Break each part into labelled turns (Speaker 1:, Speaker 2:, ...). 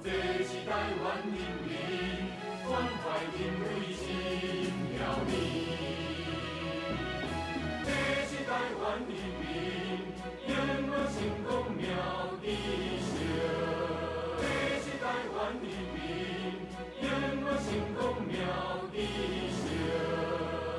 Speaker 1: 这是台湾人民关怀因为心了你，这是台湾人民永远成功妙的笑，这是台湾人民永远成功妙的笑。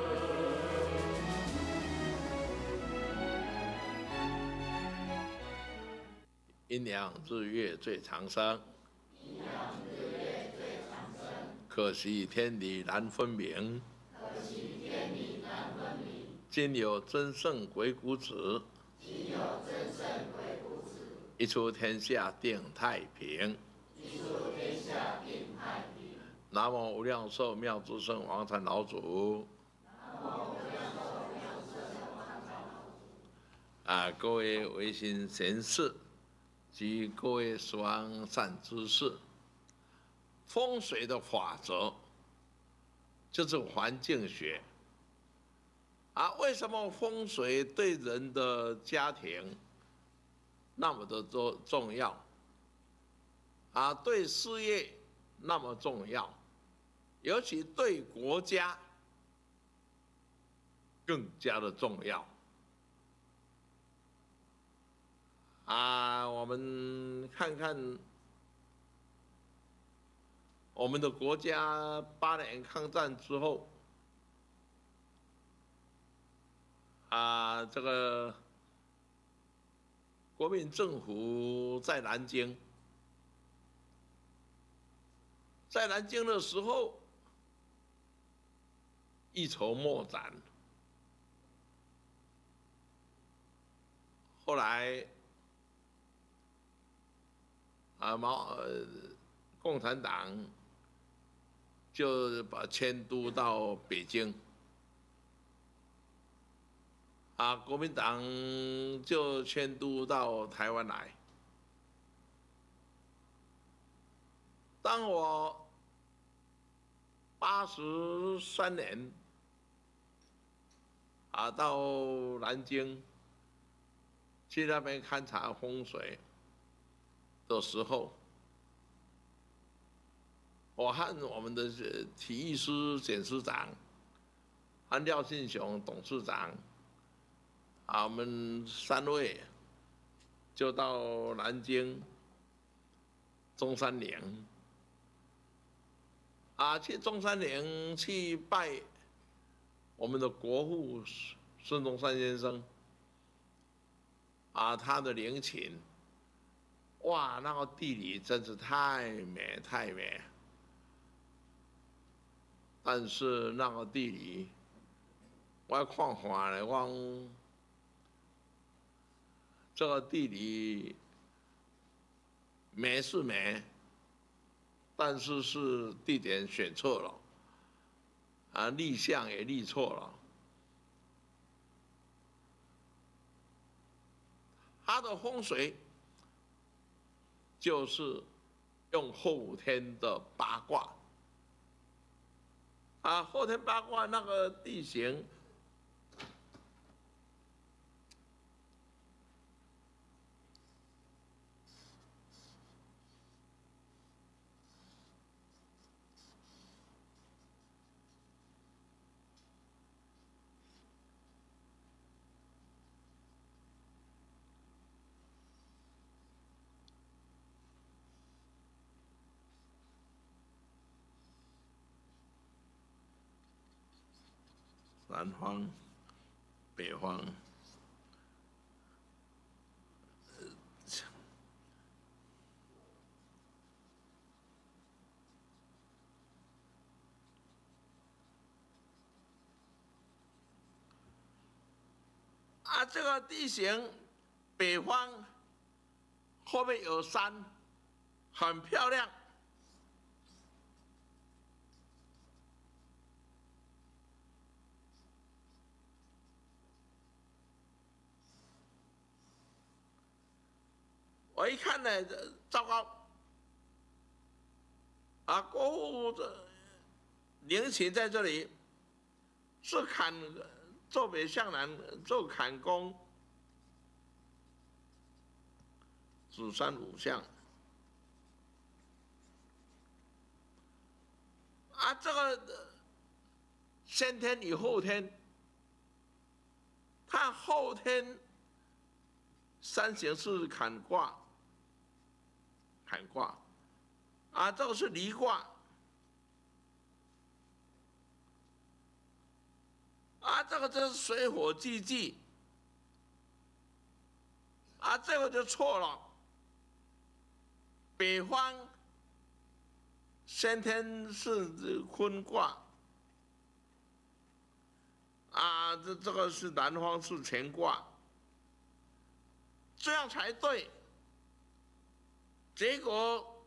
Speaker 2: 阴阳日月最长生，
Speaker 3: 阴阳日月最长生。
Speaker 2: 可惜天理难分明，
Speaker 3: 可惜天理难分明。
Speaker 2: 今有真圣鬼谷子，
Speaker 3: 今有真圣鬼谷子。
Speaker 2: 一出天下定太平，
Speaker 3: 一出天下定太平。
Speaker 2: 南无无量寿妙智圣王禅老祖。
Speaker 3: 南无无量寿妙智圣王禅老祖。
Speaker 2: 各位维新贤士及各位十方善知识，风水的法则就是环境学。为什么风水对人的家庭那么的重要？对事业那么重要，尤其对国家更加的重要。我们看看我们的国家8年抗战之后，这个国民政府在南京，的时候一筹莫展，后来共产党就把迁都到北京，国民党就迁都到台湾来。当我83年到南京去那边勘察风水的时候，我和我们的体育司检司长，和廖庆雄董事长，我们3位就到南京中山陵，去中山陵去拜我们的国父孙中山先生，他的陵寝。哇，那个地理真是太美太美，但是那个地理，我看看来讲，这个地理美是美，但是是地点选错了，立项也立错了，它的风水就是用后天的八卦，后天八卦那个地形，南方、北方，这个地形，北方后面有山，很漂亮。我一看呢，糟糕！国父的陵寝在这里，是坐北向南，做坎宫，子山五象。 这个先天与后天，他后天三行是坎卦，这个是离卦，这个就是水火既济，这个就错了。北方先天是坤卦，这个是南方是乾卦，这样才对。结果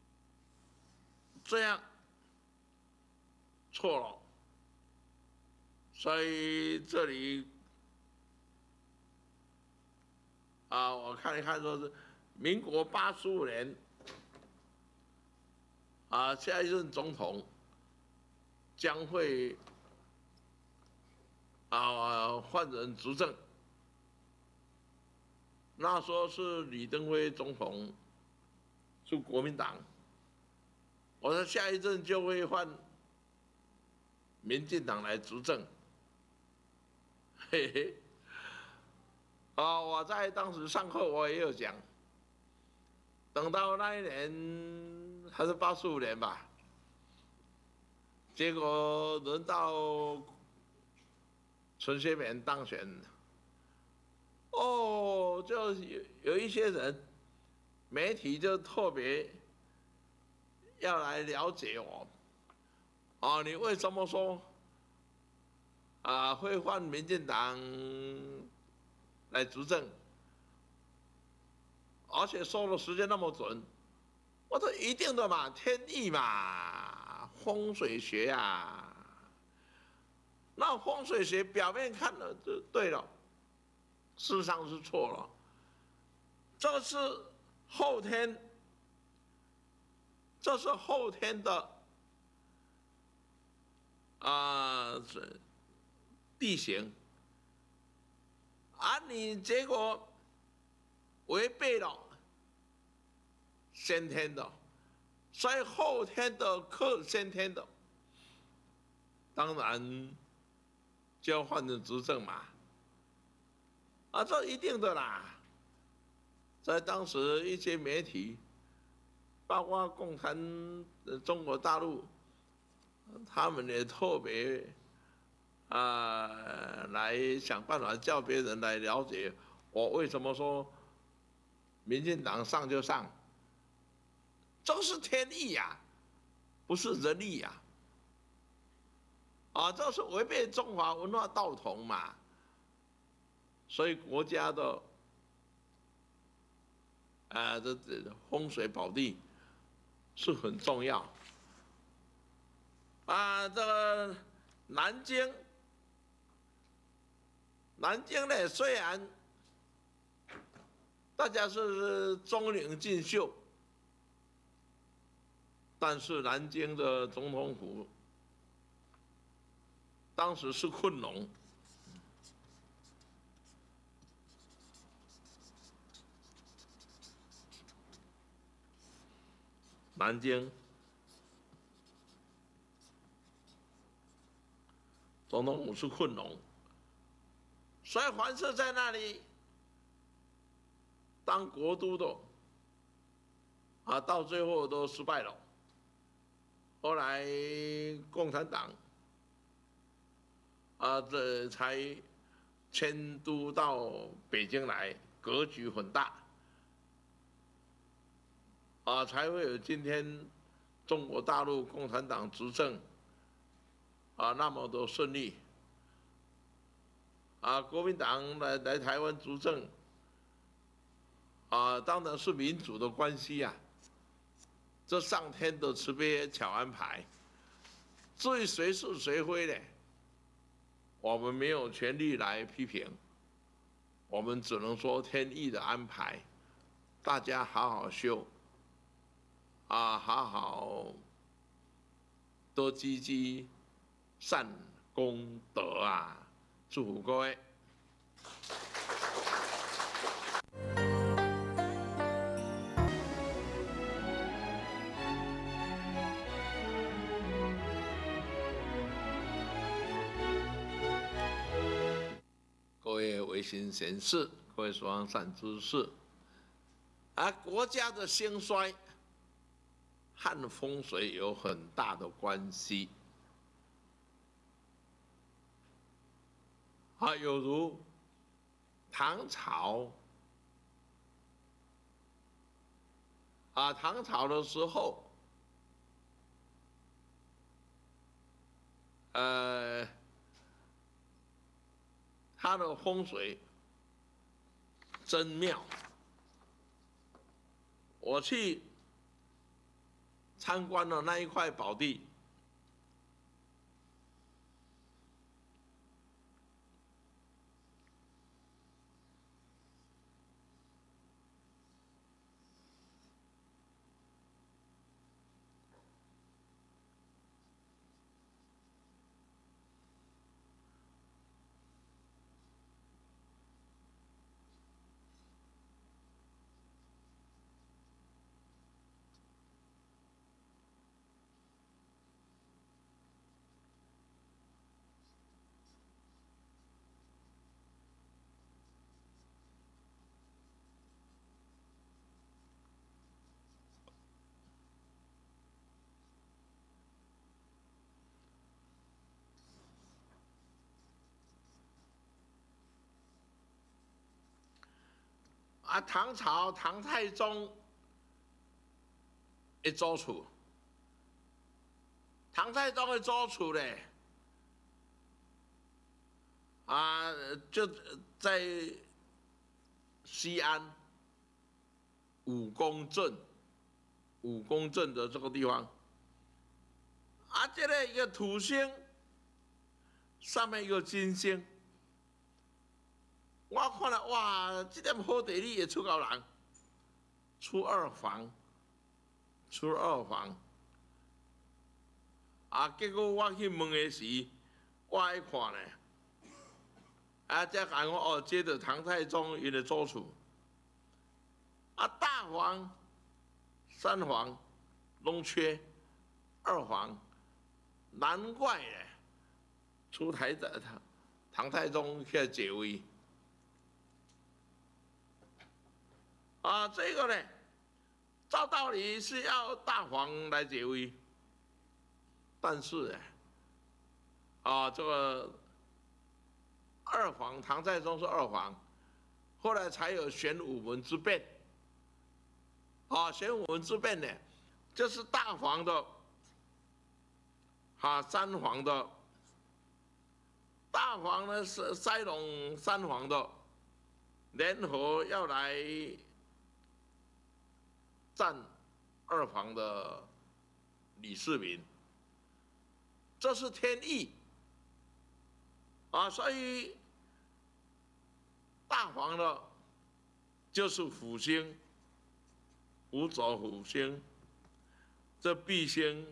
Speaker 2: 这样错了，所以这里我看一看，说是民国85年下一任总统将会换人执政。那时候是李登辉总统，是国民党。我说下一任就会换民进党来执政，嘿嘿。我在当时上课我也有讲，等到那一年还是85年吧，结果轮到陈水扁当选，就有一些人，媒体就特别要来了解我，你为什么说会换民进党来执政，而且说的时间那么准？我说一定的嘛，天意嘛，风水学啊。那风水学表面看了就对了，事实上是错了。这是后天，的地形，你结果违背了先天的，所以后天的克先天的，当然就要换成执政嘛，这一定的啦。在当时一些媒体，包括共产中国大陆，他们也特别来想办法叫别人来了解我为什么说民进党上就上，这是天意呀，不是人意呀。这是违背中华文化道统嘛，所以国家的这风水宝地是很重要。这个南京呢，虽然大家是钟灵尽秀，但是南京的总统府当时是困农，南京总统府是困农，所以凡是在那里当国都的，到最后都失败了。后来共产党这才迁都到北京来，格局很大，才会有今天中国大陆共产党执政那么的顺利。国民党来台湾执政，当然是民主的关系呀，这上天的慈悲巧安排。至于谁是谁非呢？我们没有权利来批评，我们只能说天意的安排，大家好好修，好好多积积善功德啊！祝福各位。 维新贤士，各位所望善知识，国家的兴衰和风水有很大的关系。有如唐朝，唐朝的时候，它的风水真妙。我去参观了那一块宝地，唐朝唐太宗的祖厝，唐太宗的祖厝呢，就在西安武功镇的这个地方，这个一个土星上面一个金星。我看了哇，这点好地理会出到人，出二房，结果我去问的时，我一看呢，才讲讲这个唐太宗伊的祖厝，大房、三房拢缺，二房，难怪呢，出唐太宗去解围。这个呢，照道理是要大房来解围，但是呢，这个二房，唐太宗是二房，后来才有玄武门之变。玄武门之变呢，就是大房的，三房的，大房呢是塞拢三房的，联合要来占二房的李世民，这是天意所以大房的就是辅星，辅佐辅星，这弼星，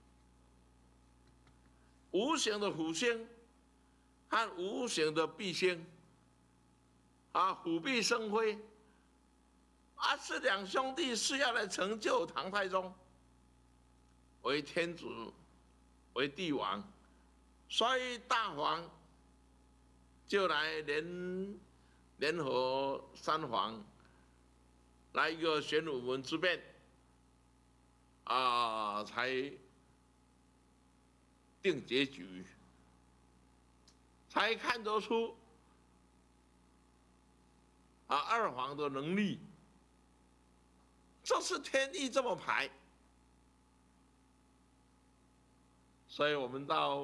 Speaker 2: 无形的辅星和无形的弼星，虎弼生辉。是两兄弟是要来成就唐太宗为天主、为帝王，所以大房就来联合三房，来一个玄武门之变，才定结局，才看得出二房的能力。这是天意这么排，所以我们到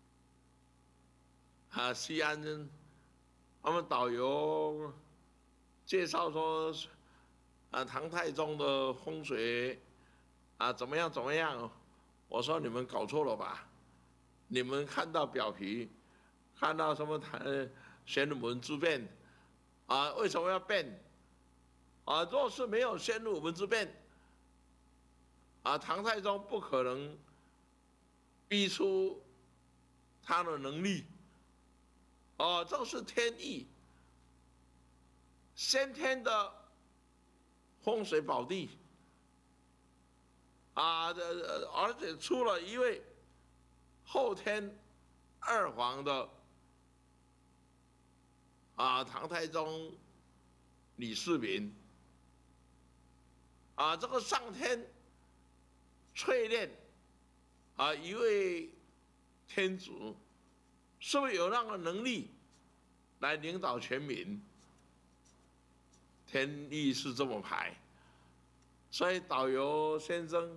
Speaker 2: 西安，他们导游介绍说，唐太宗的风水怎么样？我说你们搞错了吧？你们看到表皮，看到什么玄武门之变为什么要变？若是没有玄武门之变，唐太宗不可能逼出他的能力。这是天意，先天的风水宝地而且出了一位后天二房的唐太宗李世民这个上天淬炼一位天主，是不是有那个能力来领导全民？天意是这么排，所以导游先生，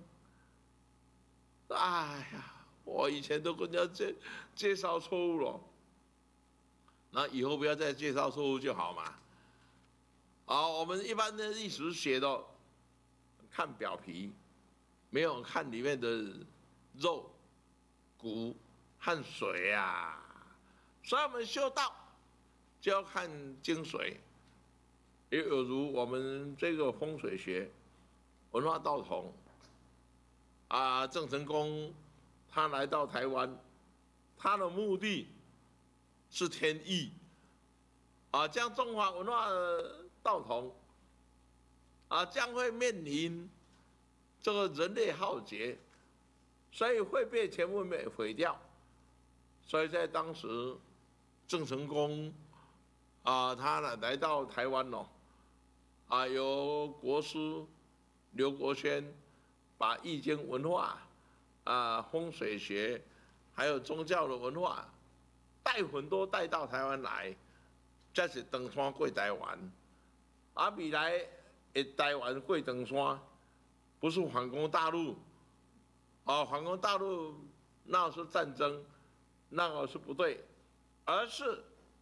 Speaker 2: 哎呀，我以前都跟人家介绍错误了，那以后不要再介绍错误就好嘛。我们一般的历史写的看表皮，没有看里面的肉、骨和髓啊，所以我们修道就要看精髓。也有如我们这个风水学、文化道统郑成功他来到台湾，他的目的是天意将中华文化道统将会面临这个人类浩劫，所以会被全部毁掉。所以在当时，郑成功他来到台湾由国师刘国轩把易经文化风水学还有宗教的文化带很多带到台湾来，这是登山过台湾。未来台湾过登山，不是反攻大陆反攻大陆那是战争，那个是不对，而是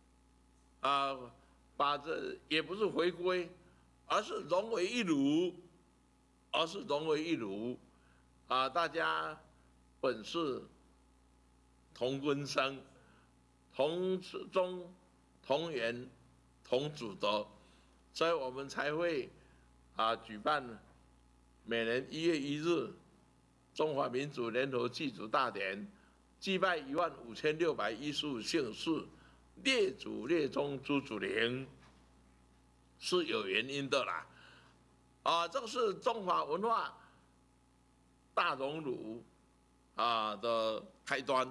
Speaker 2: 把这也不是回归，而是融为一炉，大家本是同根生，同宗同源同祖德，所以我们才会举办每年1月1日中华民族联合祭祖大典，祭拜15615姓氏，列祖列宗诸祖灵，是有原因的啦。这个是中华文化大熔炉的开端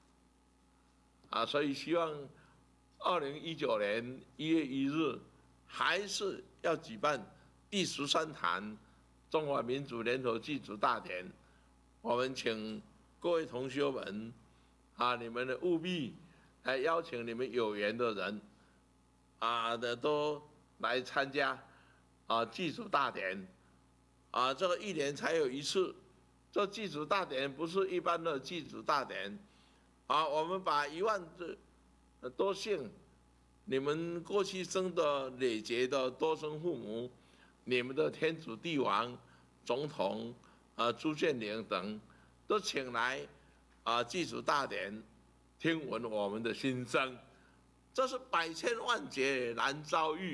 Speaker 2: 所以希望2019年1月1日还是要举办第13坛中华民族联合祭祖大典。我们请各位同学们你们的务必来邀请你们有缘的人都来参加祭祖大典这个1年才有一次。这祭祖大典不是一般的祭祖大典我们把1万多姓你们过去生的累劫的多生父母，你们的天祖帝王、总统朱建宁等，都请来祭祖大典，听闻我们的心声。这是百千万劫难遭遇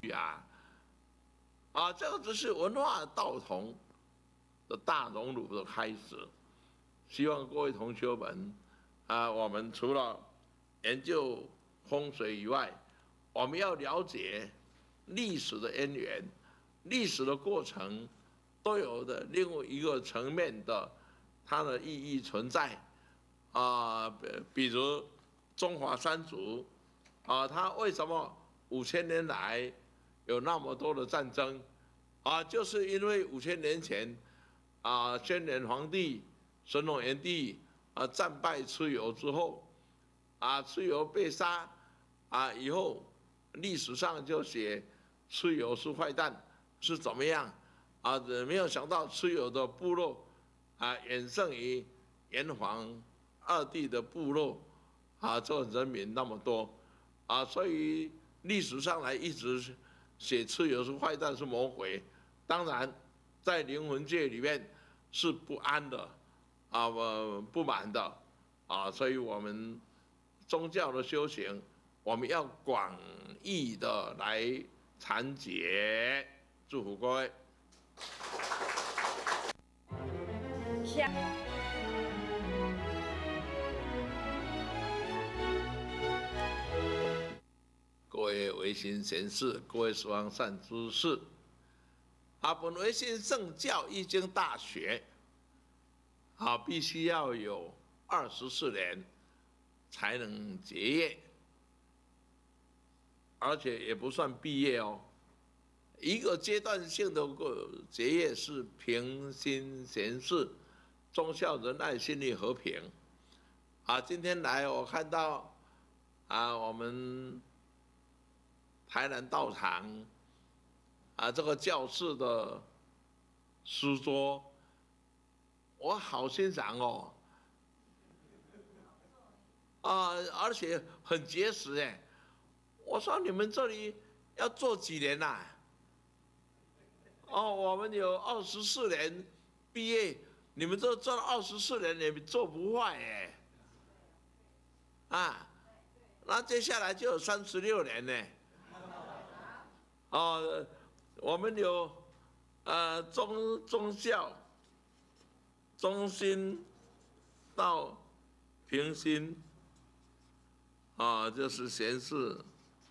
Speaker 2: 这个只是文化道统的大熔炉的开始。希望各位同学们我们除了研究风水以外，我们要了解历史的渊源、历史的过程，都有的另外一个层面的它的意义存在比如中华三族它为什么5000年来有那么多的战争就是因为5000年前宣仁皇帝、神农元帝战败蚩尤之后蚩尤被杀以后，历史上就写蚩尤是坏蛋，是怎么样没有想到蚩尤的部落远胜于炎黄2帝的部落这人民那么多所以历史上来一直写蚩尤是坏蛋，是魔鬼。当然，在灵魂界里面是不安的不满的所以我们宗教的修行，我们要广义的来阐解。祝福各位。各位维新贤士，各位十方善知识，本维新圣教易经大学必须要有24年才能结业而且也不算毕业哦。一个阶段性的结业是平心闲事，忠孝仁爱心理和平。今天来我看到我们台南道场这个教室的书桌，我好欣赏哦。而且很结实哎。我说你们这里要做几年呐？我们有24年毕业，你们这做了24年也做不坏哎。那接下来就有36年呢。我们有忠孝、忠心到平心，就是闲事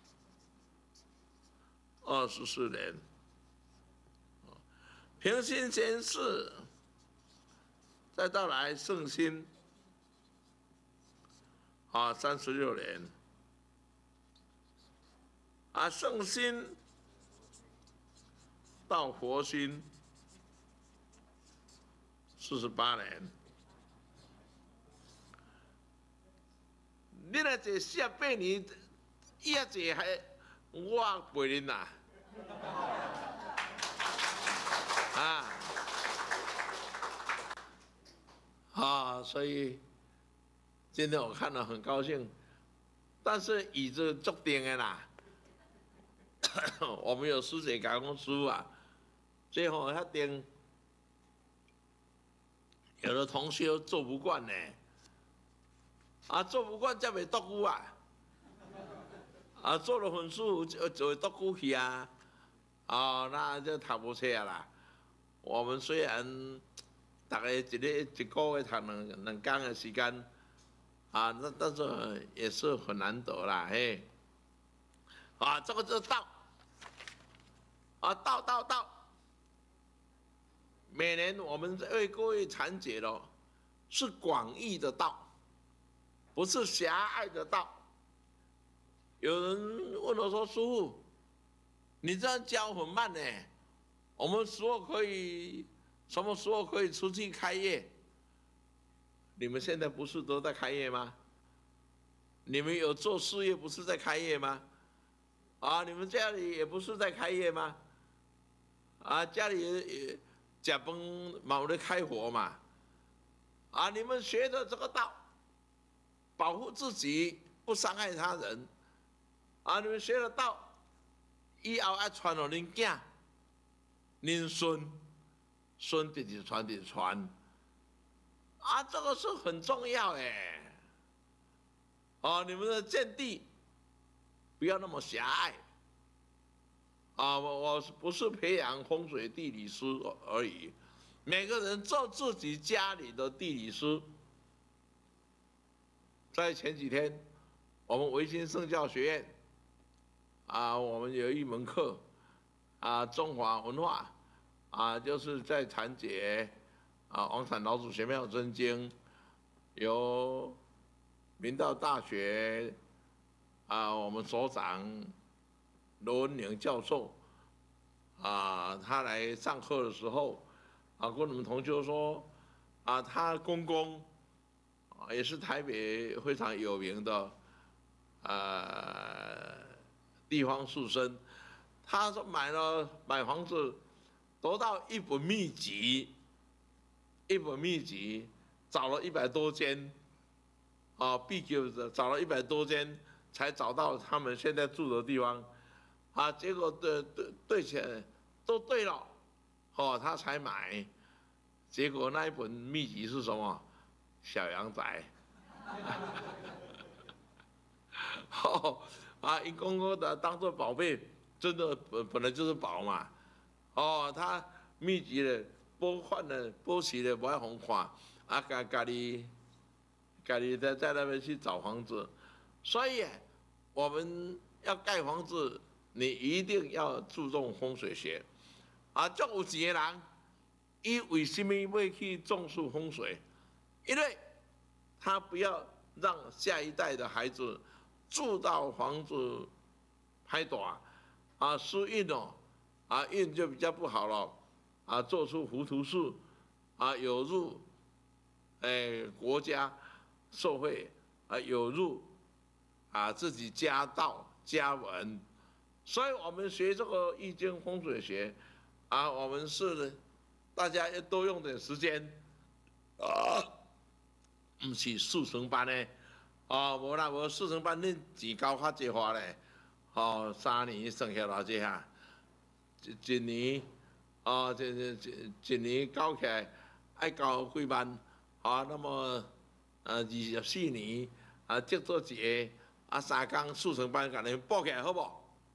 Speaker 2: 24年。平心闲事，再到来圣心，36年。圣心到佛心48年。你若坐48年，伊遐坐还我陪恁啦。所以今天我看了很高兴，但是椅子足定的啦。我们有师姐讲讲师傅最后遐定，有的同学做不惯呢。做不惯才袂读久做了分数就会读久去那就读无册啦。我们虽然大概一个月读两天的时间，但是也是很难得啦，嘿。这个就是道，道。每年我们为各位阐解的是广义的道，不是狭隘的道。有人问我说：“师父，你这样教很慢呢，我们什么时候可以出去开业？”你们现在不是都在开业吗？你们有做事业不是在开业吗？你们家里也不是在开业吗？家里也吃饭嘛有在开火嘛？你们学的这个道，保护自己不伤害他人。你们学了道，以后要传给恁囝、恁孙，孙直直传直传。这个是很重要哎。你们的见地不要那么狭隘。我不是培养风水地理师而已，每个人做自己家里的地理师。在前几天，我们维新圣教学院我们有一门课中华文化就是在阐解王产老祖玄妙真经，由明道大学我们所长罗文宁教授他来上课的时候跟我们同学说他公公也是台北非常有名的地方士绅，他说买房子得到一本秘籍，找了100多间必究的找了100多间才找到他们现在住的地方结果对起来都对了他才买，结果那一本秘籍是什么？小阳宅。因公公的当做宝贝，真的本来就是宝嘛。他秘籍的保持的不爱红看，家己在那边去找房子，所以我们要盖房子，你一定要注重风水学。足有钱的人，伊为什么要去重视风水？因为他不要让下一代的孩子住到房子拍大，失运哦，运就比较不好了，做出糊涂事，有入国家社会，有入自己家道家文，所以我们学这个易经风水学，我们是大家要多用点时间，不是速成班的，无啦，无速成班恁钱交较济花咧，3年算下来这下，一年，一年交起来爱交几万，那么24年，接做一个3工速成班，甲恁报起来好无？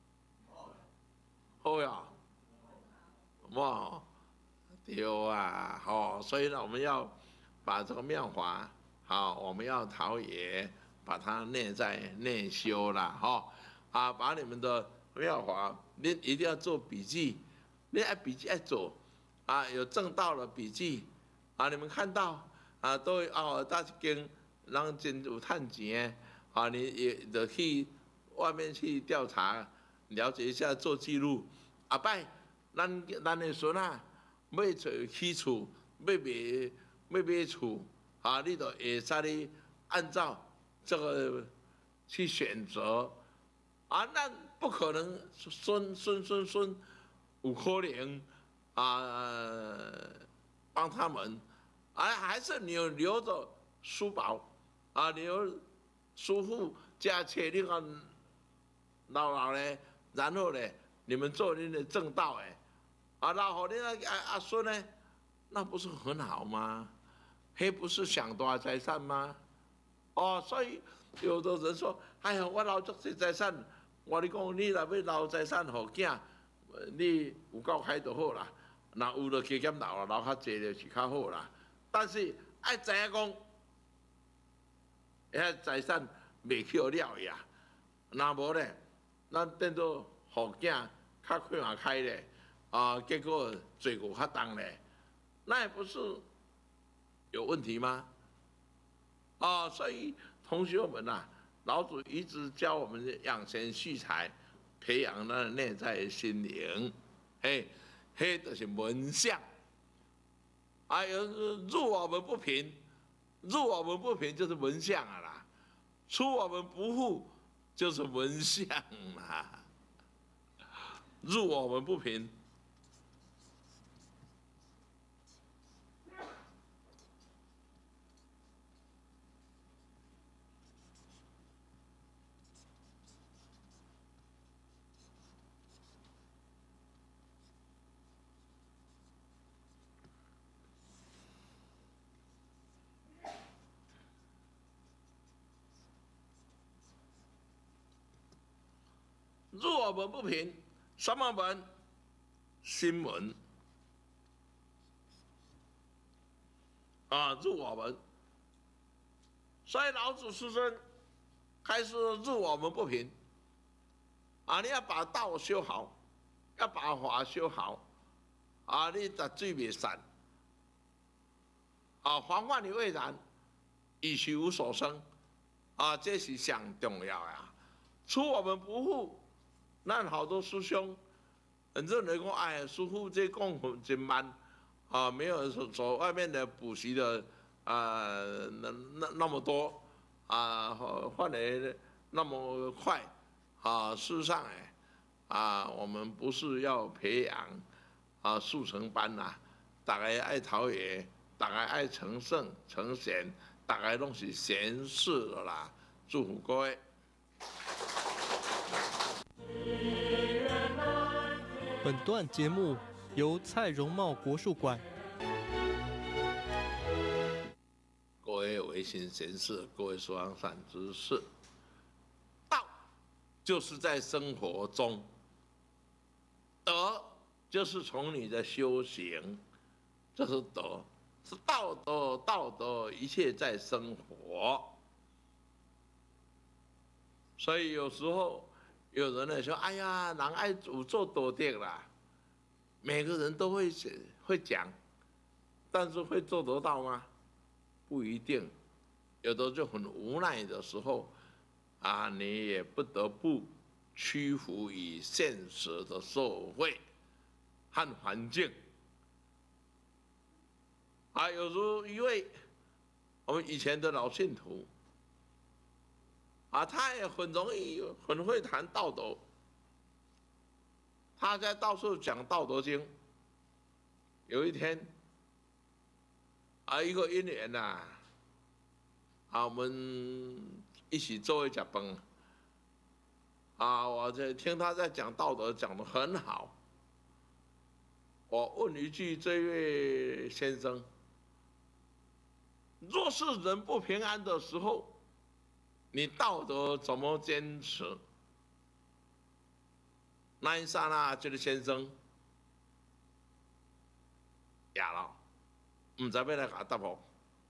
Speaker 2: 好呀，哇，对啊，所以呢，我们要把这个妙法，我们要陶冶，把它内修啦，把你们的妙法，你一定要做笔记，你笔记要做，有正道的笔记，你们看到，都会大一间，人真有趁钱的，你也得去外面去调查，了解一下，做记录。后摆，咱的孙要起厝，要买厝，你就会使你按照这个去选择，那不可能孙有可能帮他们，还是你留着书包，留叔父家切你看老咧，然后咧。你们做恁的正道然后恁阿孙呢，那不是很好吗？那不是享大财产吗？所以有的人说，哎呀，我留足些财产，我你讲你若要留财产给囝，你有够开就好啦。若有就加减留较济就是较好啦。但是爱知影讲，遐财产袂去了呀。若无咧，咱变做。互囝较看开咧，结果罪过较重咧，那也不是有问题吗？所以同学们老祖一直教我们养贤蓄才，培养咱的内在心灵，嘿就是文相，有入我们不平，入我们不平就是文相啦，出我们不富就是文相啦。入我们不平，入我们不平，什么门？心门入我们，所以老子师尊开始入我们不平你要把道修好，要把法修好你绝对袂散防患于未然，以其无所生这是上重要出我们不富，咱好多师兄。认为讲，哎呀，师父这讲真慢，没有所外面的补习的那么多换来那么快事实上我们不是要培养速成班大家爱陶冶，大家爱成圣成贤，大家拢是贤士的啦，祝福各位。
Speaker 4: 本段节目由蔡荣茂国术馆、
Speaker 2: 各位维新贤士，各位双善知识，道就是在生活中，德就是从你的修行，这是德，是道德，一切在生活。所以有时候。有人呢说：“哎呀，人爱有做多点啦。”每个人都会讲，但是会做得到吗？不一定。有的就很无奈的时候，你也不得不屈服于现实的社会和环境。有如一位我们以前的老信徒，他也很容易很会谈道德，他在到处讲《道德经》。有一天，一个因缘呐，我们一起坐一吃饭，我在听他在讲道德，讲得很好。我问一句，这位先生，若是人不平安的时候，你道德怎么坚持？那一刹那，这个先生哑了，不知要来给他答复。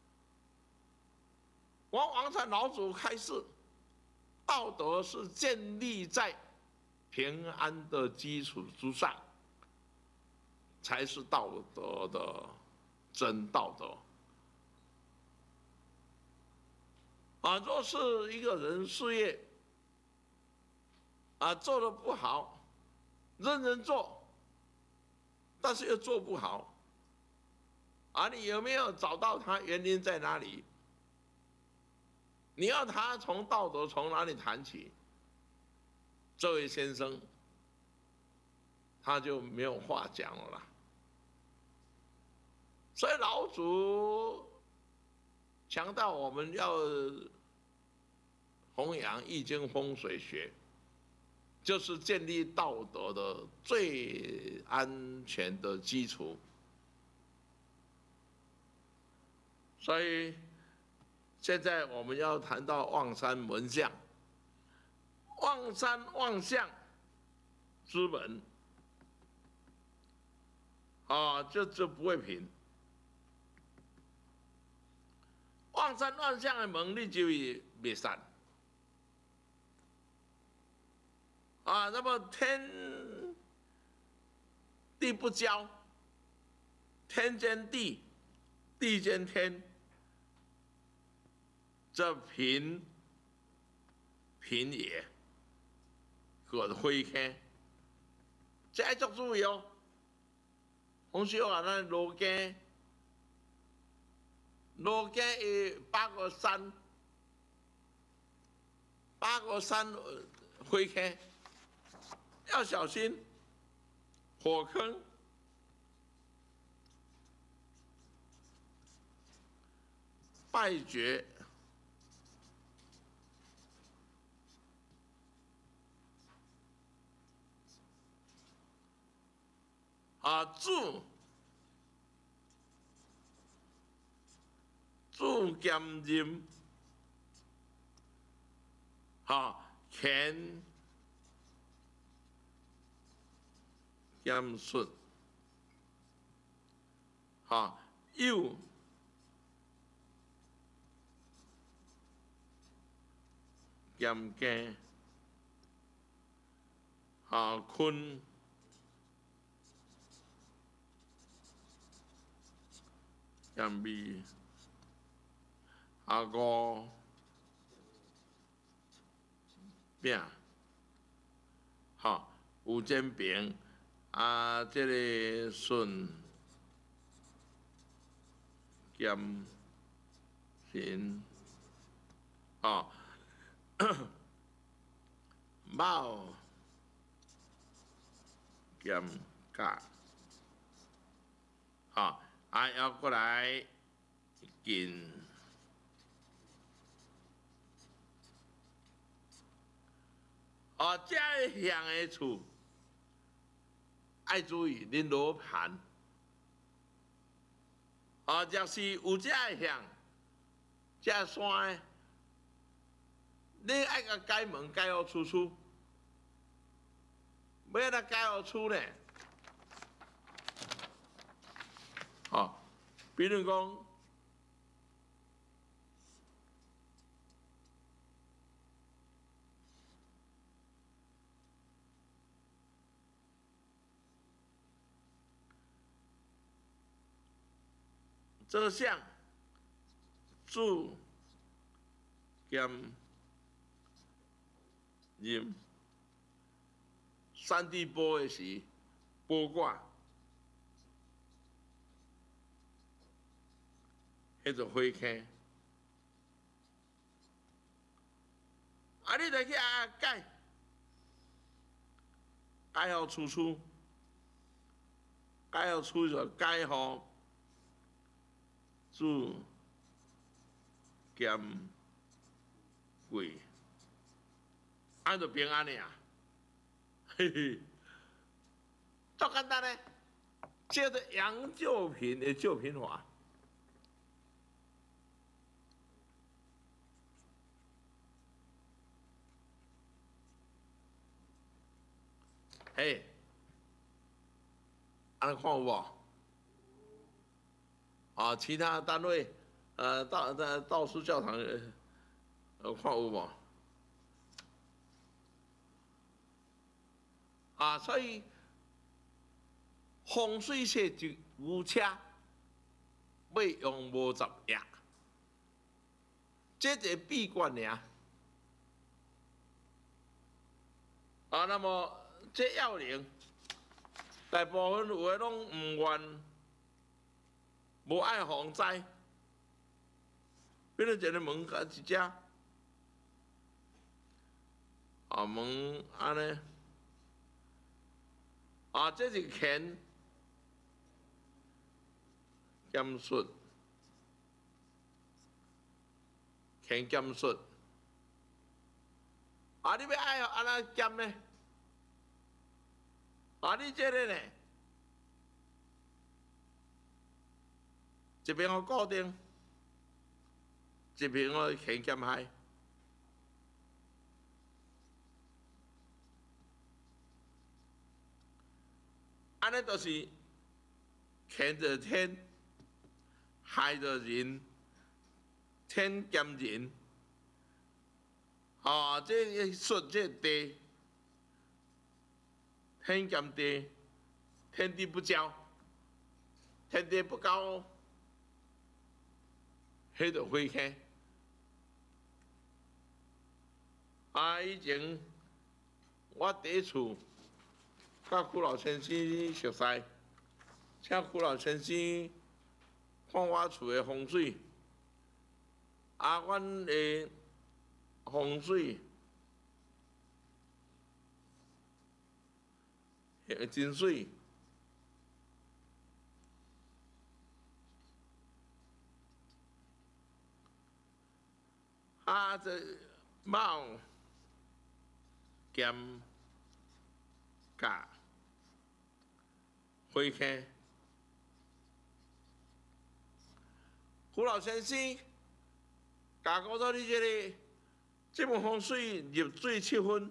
Speaker 2: 王禅老祖开示，道德是建立在平安的基础之上，才是道德的真道德。若是一个人事业做得不好，认真做，但是又做不好，你有没有找到它原因在哪里？你要他从道德从哪里谈起？这位先生他就没有话讲了啦。所以老祖强调我们要弘扬易经风水学，就是建立道德的最安全的基础。所以现在我们要谈到望山闻象，望山望象之门就不会平。望山望象的门，你就会袂散。那么天地不交，天间地，地间天，这平也，个花开，这要足注意哦。同时咱罗家有8个山花开，要小心火坑。败绝助兼任乾兼顺右兼惊坤兼美五饼有煎饼这个顺兼行卯兼甲要过来进这样的厝要注意恁罗盘若是有这样这山你爱甲改门改好处处，要来改好处呢？比如讲，这个像助兼任山地波的时，波卦，迄就火坑。啊，你着去改，改互处处，改互处就改互主兼贵，安就平安尔，嘿嘿，足简单嘞，叫做杨救平的救平法。嘿，安尼看有无？啊，其他单位，道书教堂，看有无？啊，所以风水设计牛车要用50页，这个闭关尔。啊，那么这要领，大部分有诶拢唔愿，无爱防灾，变成一个门甲一只，啊门安尼，啊这是乾减损，乾减损。啊！你要爱安怎减呢？啊！你这个呢，一边互固定，一边互欠减害。安尼就是欠着天，害着人，天减人。啊，这说这地，天减地，天地不交，天地不交，迄就火坑。啊，以前我第一厝甲苦老先生熟识，请苦老先生看我厝的风水，啊，阮的风水真水，啊，这卯兼甲火坑，胡老先生教我做你这门风水入水7分，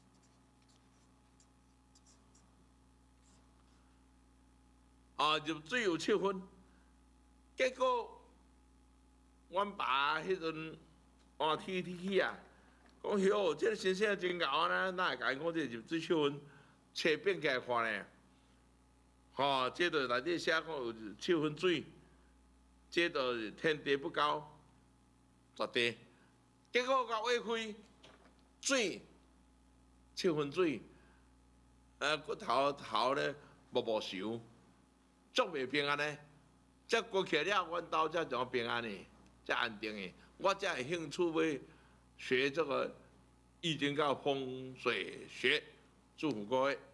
Speaker 2: 啊，入水有7分，结果阮爸迄阵换天啊，讲哟，这个先生真牛啊，哪会甲因讲这入水7分？册变起来看咧，吼，这着内底写讲有7分水，这着天地不交，绝对。结果甲挖开，水7分水，骨头咧无熟，足袂平安呢。才过去了，阮兜才怎平安呢？才安定的。我才有兴趣要学这个易经跟风水学。祝福各位。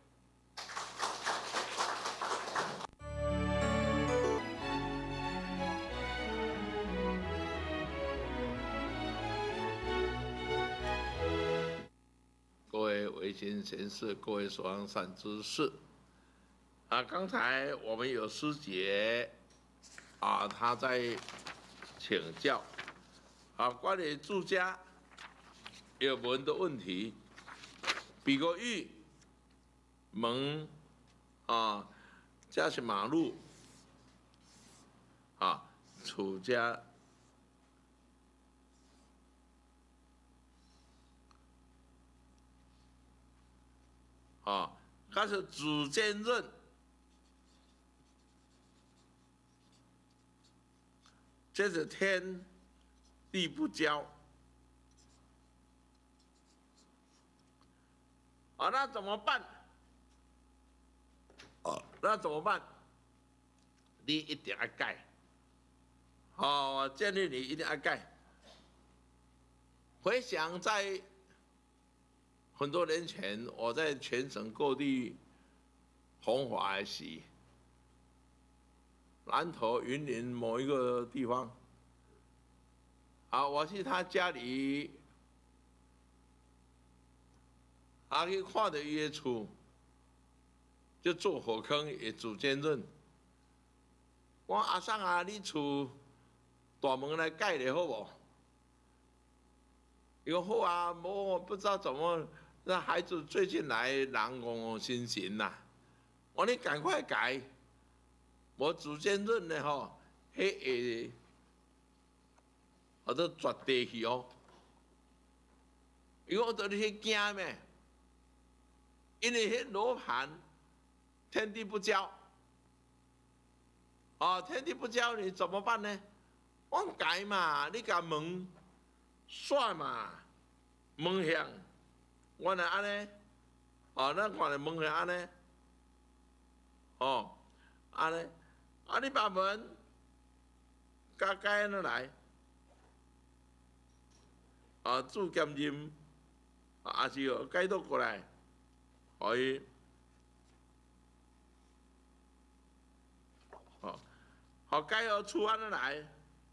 Speaker 2: 各位维新贤士，各位所望善知识，啊，刚才我们有师姐，啊，她在请教，啊，关于住家有门的问题，比个喻，门，啊，这是马路，啊，厝家。啊，它是主坚韧，这是天地不交。啊，那怎么办？ 那怎么办？你一定要改。建议你一定要改。回想在很多年前，我在全省各地弘法的时，南投、云林某一个地方，我去他家里，去看到伊的厝，就做火坑也煮煎润。我阿桑啊，你厝大门来盖了好不？伊讲好啊，我不知道怎么，那孩子最近来人心情呐。我说你赶快改，我煮煎润的吼，迄下，我都绝地去哦。伊讲我到底去惊咩？因为迄罗盘天地不交，天地不交，你怎么办呢？我改嘛，你甲门煞嘛，门向，我来安尼，咱看咧门向安尼，安尼，你把门改安尼来，注兼任，也是改倒过来，可以，改好厝安尼来。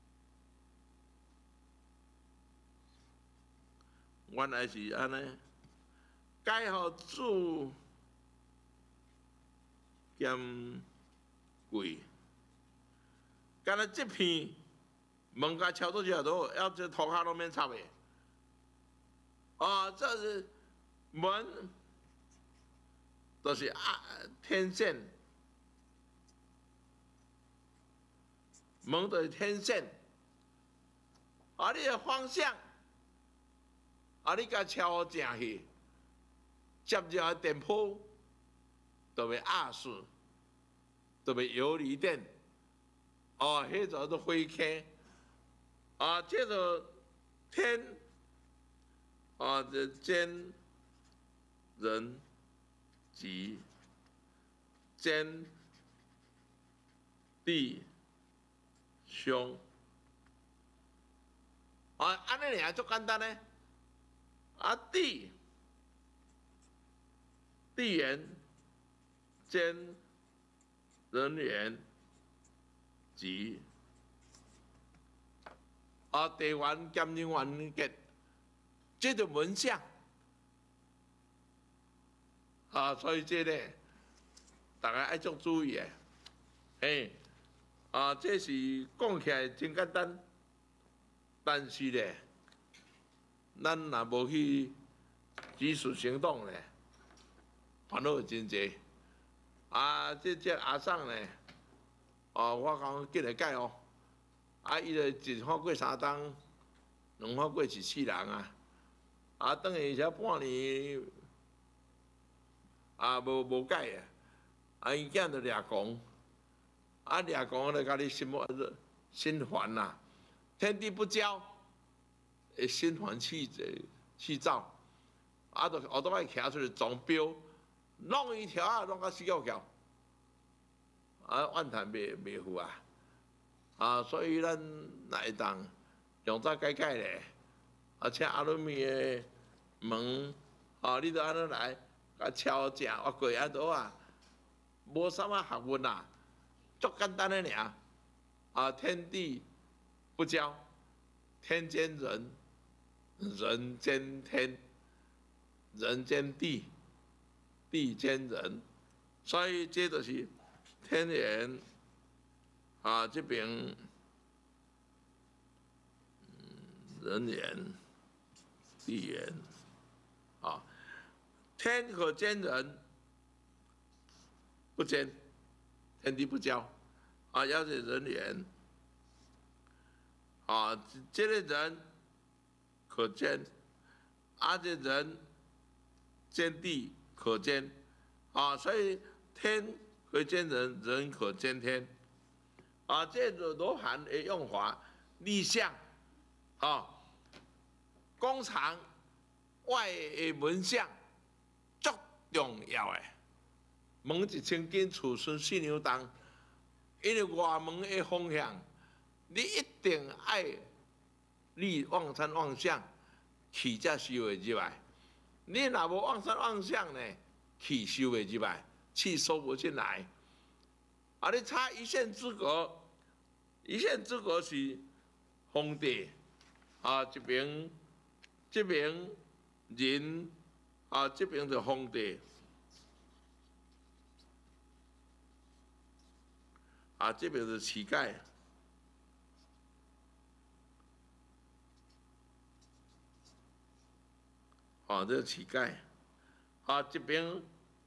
Speaker 2: 原来是安尼，改好主兼柜，干那这片门甲敲倒下都，要这涂骹都免插的。这是门，就是天线，门就是天线，你的方向。你甲敲好正去，接着电波就要压死，就要游离电，迄个都灰坑，接着天，这兼人及兼地凶，安尼尔足简单呢。地缘兼人缘及地缘兼人缘结，这就门相所以这个大家爱足注意的，这是讲起来真简单，但是咧。咱若无去指示行动咧，烦恼真济。这阿桑咧，我讲紧来改哦。伊就一发过3冬，2发过14人啊。等于才半年，无改伊囝就掠狂，掠狂就甲你心烦啦，天地不交。心烦气躁，就后头摆徛出来撞标，弄伊条弄到死翘翘，怨叹袂赴所以咱若会当用早改咧，请阿鲁咪的门，你着安尼来，甲敲正挖过安倒无啥物学问足简单的尔，天地不交，天兼人。人兼天，人兼地，地兼人，所以这就是天缘这边人缘、地缘天可兼人，不兼，天地不交要是人缘这个人。可兼，这人兼地可兼，所以天可兼人，人可兼天，这罗盘的用法，立项，工厂外的门相，足重要的， 门一千间，厝孙4娘重。因为外门的方向，你一定爱你望山望向，气才收会入来。你若无望山望向呢，气收袂入来，气收不进来。啊，你差一线之隔，一线之隔是皇帝啊，这边人啊，这边就皇帝啊，这边是乞丐。啊，这乞丐，啊，这边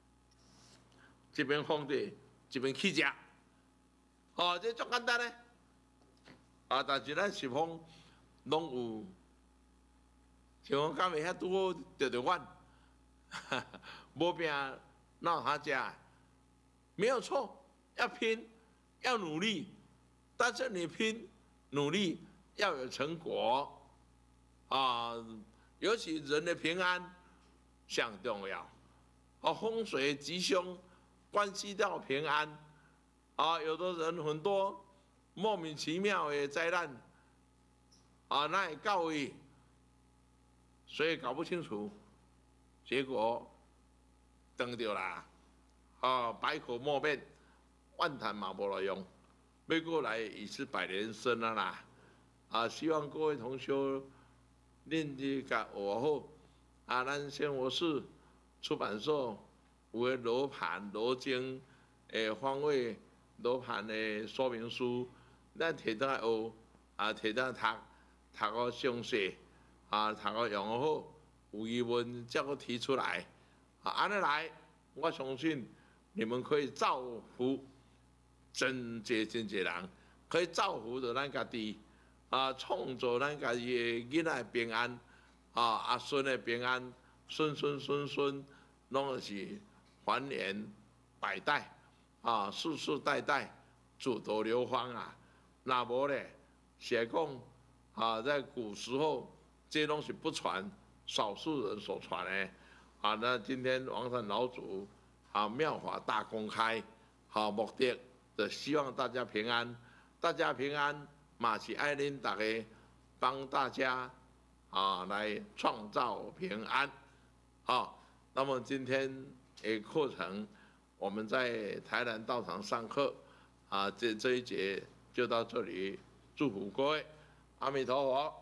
Speaker 2: 皇帝，这边乞食，哦，这足简单嘞。啊，但是咱是方拢有，像我敢袂遐拄好着阮，无拼闹他家，没有错，要拼，要努力，但是你拼努力要有成果，啊。尤其人的平安相重要，啊，风水吉凶关系到平安，啊，有的人很多莫名其妙的灾难，啊，那也告伊，所以搞不清楚，结果登着啦，啊，百口莫辩，万谈嘛无路用，要过来已是百年身了啦，啊，希望各位同学。恁去甲学好，啊，咱生活室出版社有个罗盘、罗经诶方位罗盘的说明书，咱摕倒来学，啊，摕倒读个详细，啊，读个用好，有疑问才个提出来，啊，安尼来，我相信你们可以造福真侪人，可以造福着咱家己。啊，创造咱家己的囡仔平安，啊，阿孙的平安，孙，拢是繁衍百代，啊，世世代代祖德流芳啊。那无咧，写讲啊，在古时候，这拢是不传，少数人所传的。啊，那今天王山老祖啊，妙法大公开，好，目的就希望大家平安，大家平安。嘛是爱恁大家帮大家啊来创造平安，好，那么今天的课程我们在台南道场上课啊，这一节就到这里，祝福各位，阿弥陀佛。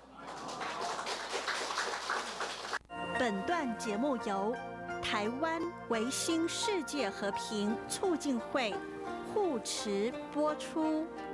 Speaker 3: 本段节目由台湾维新世界和平促进会护持播出。